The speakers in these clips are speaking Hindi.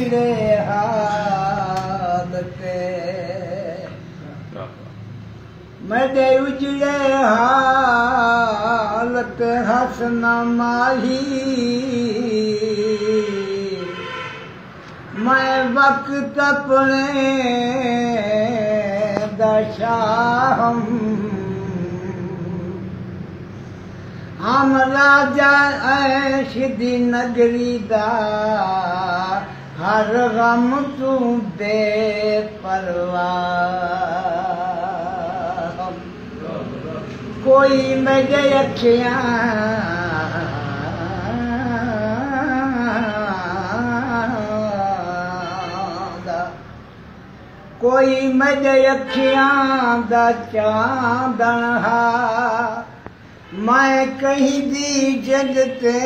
उजड़े हालत मेरे उजड़े हालत हसना माही मैं वक्त अपने दशाहम हम राजा ऐश दी नगरी दा हर गम तू दे परवाह कोई मेरे अखियां कोई मेरे अखियां दा चांदन हा मैं कहीं दी जगते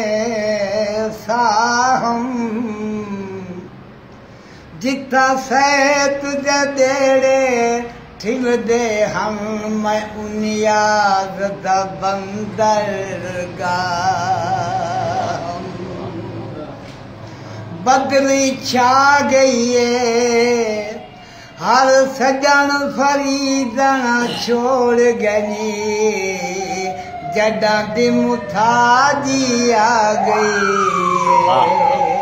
साहम जिथा सैत जदेड़े ठिल दे हम मैं उनियाद दा बंदरगाह बदली छा गई है हर सजन फरीदन छोड़ गई जडा दी मुथाजी आ गई